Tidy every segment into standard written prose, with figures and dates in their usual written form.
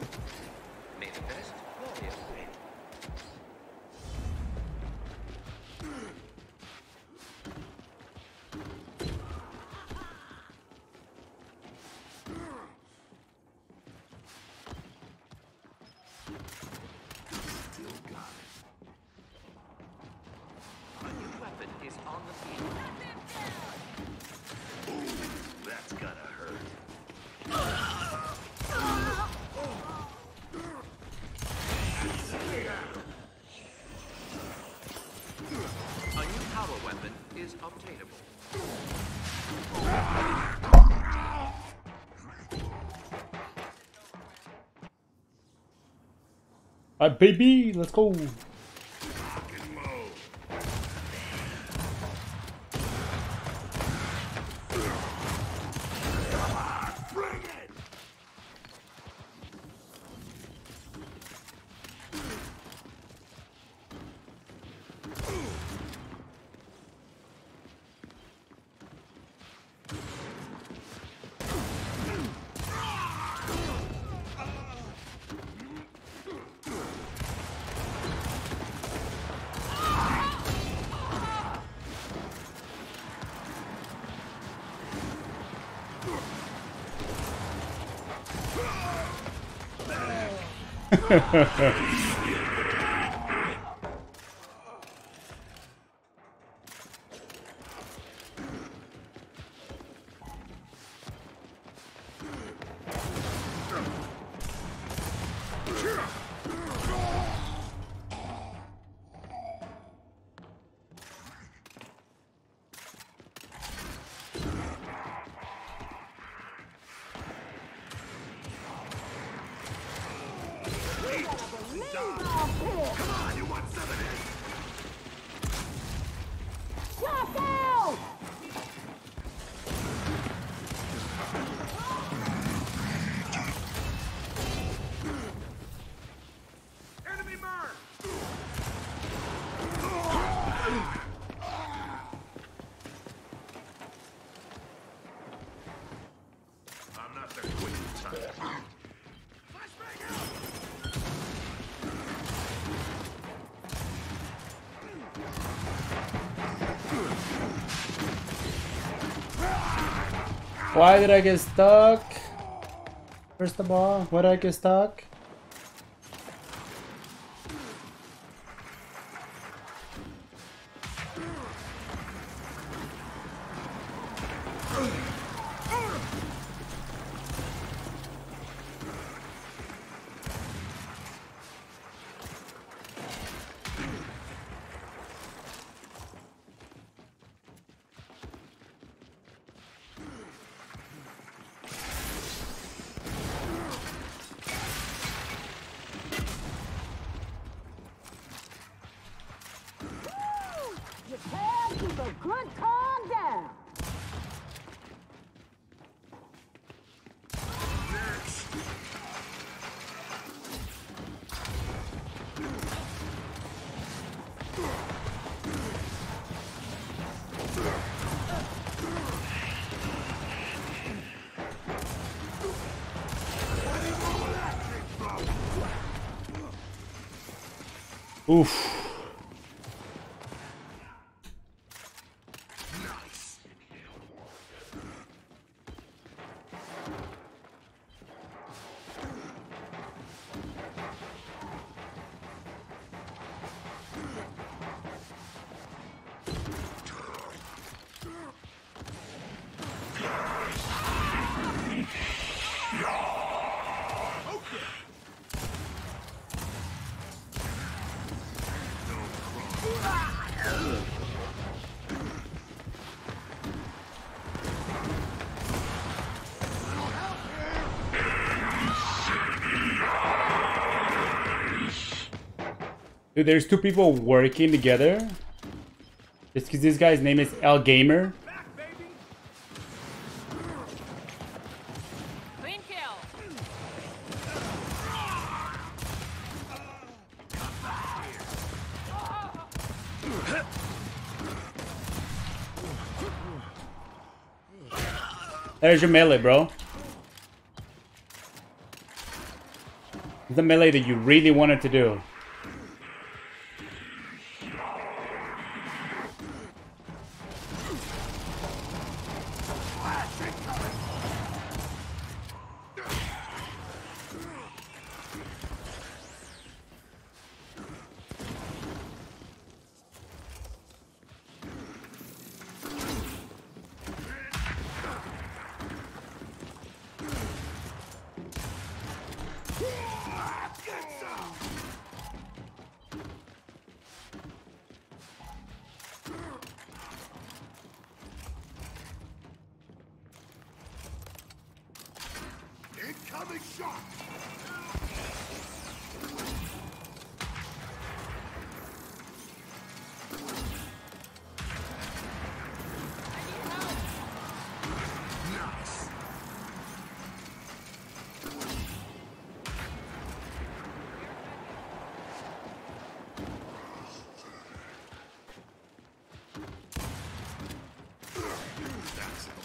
May the best warrior win. Still got it. A new weapon is on the field. Ooh, that's gonna hurt. A new power weapon is obtainable. Alright, baby, let's go. Come on, you want some of this? Drop out! Enemy mark! I'm not the quick type. Flashbang out! Why did I get stuck? First of all, why did I get stuck? You can't keep a good calm down. Oof. Dude, there's two people working together. Just because this guy's name is L Gamer. Clean kill. There's your melee, bro. It's the melee that you really wanted to do. Incoming shot! Nice. That's it.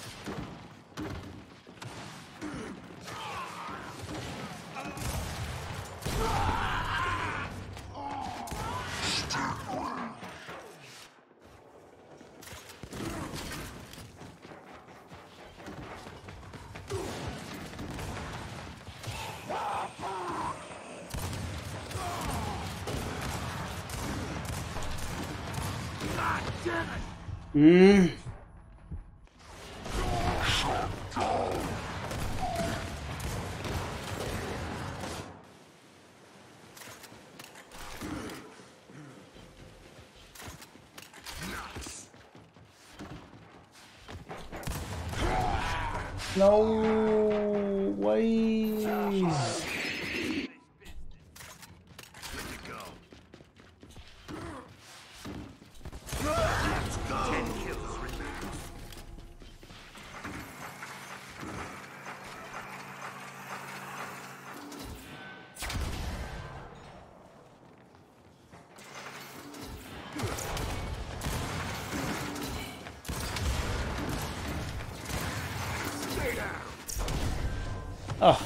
Mm. No way. Good to go. Let's go. 10 kills remain. Stay down. Oh.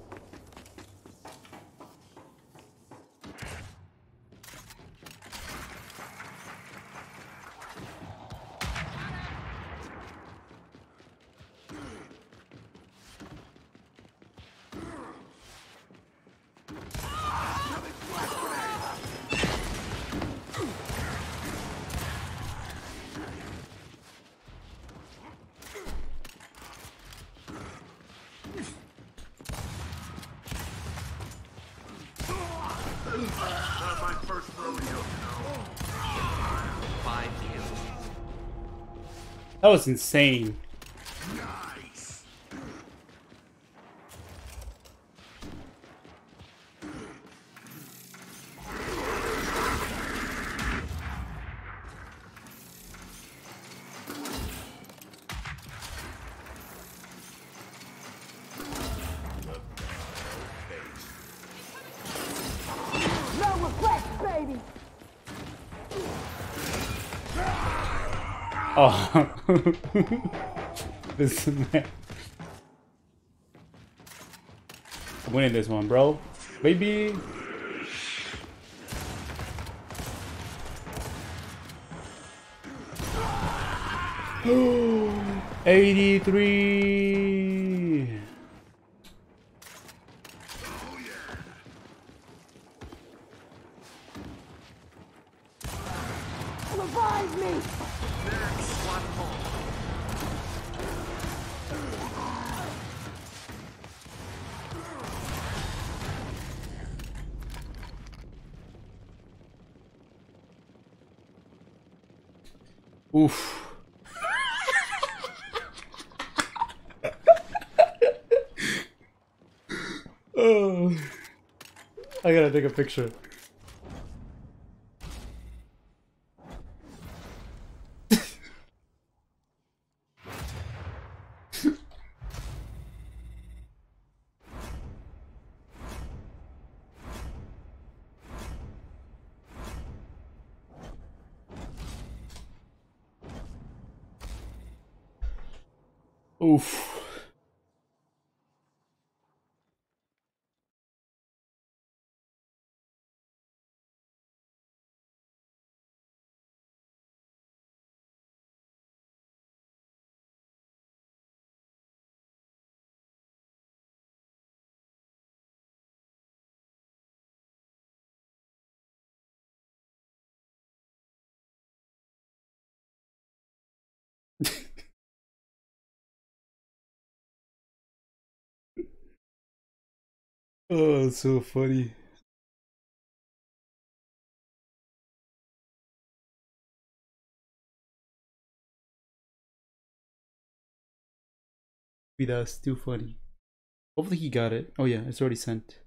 Not my first rodeo, you know. 5 kills. That was insane. Nice. No regrets, baby. Oh. This man. I'm winning this one, bro. Baby. Oh, 83. Oh yeah. Revive me. Next one more. Oof. Oh. I gotta take a picture. Oof. Oh, it's so funny. That's too funny. Hopefully he got it. Oh yeah, it's already sent.